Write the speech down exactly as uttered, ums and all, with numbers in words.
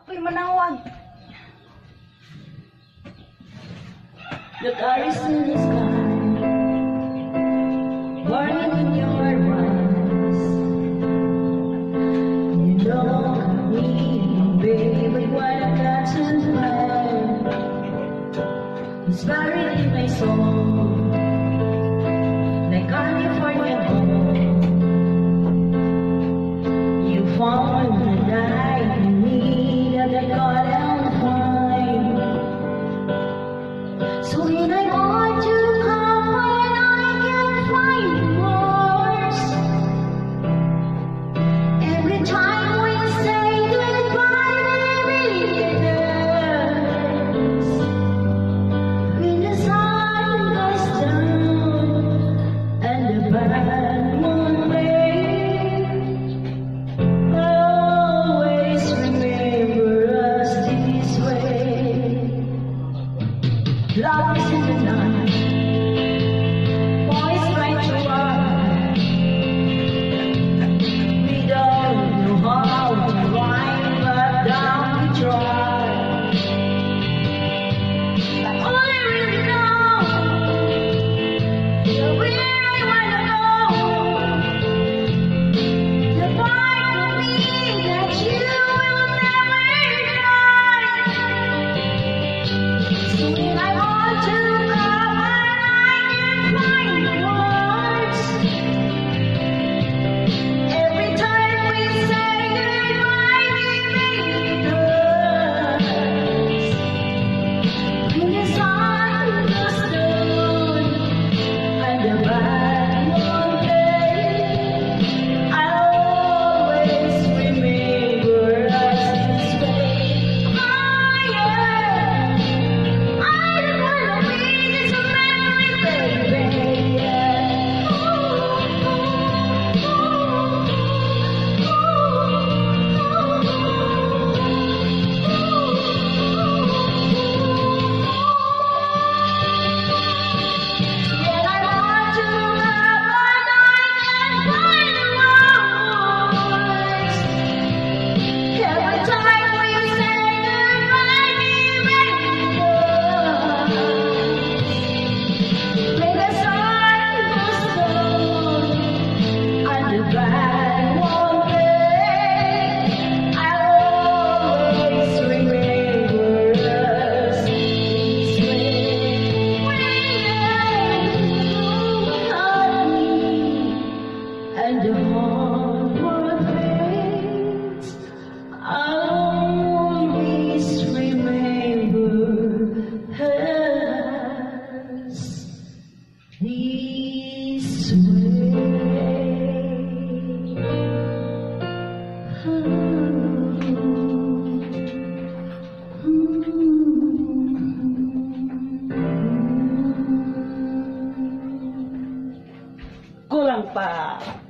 Ako'y manawag. The colors in the sky, burning in your eyes. You know me, baby, but what I got to find is buried in my soul, like California gold. You found the light in me that I couldn't find. So when I want to come when I can't find words, every time we say goodbye, baby, it hurts. When the sun goes down and the bad moon waves, always remember us this way. Love is in the night, boys right to run. We don't know how to rhyme, but down we try. But all I really know is where I wanna go. The part of me that you will never die. So when I want to come and I can't find words, every time we say goodbye, baby, it hurts. When the sun goes down and the bad moon fades, I'll always remember us this way. Oh yeah, I don't wanna be this memory, baby. Yeah. Ooh, Yet I want to love, but I can't find words. Every time we say goodbye, baby, when the sun goes down and the bad won't fade, I'll always remember us this way. And the whole world fades, I'll always remember us this way. Kulang pa.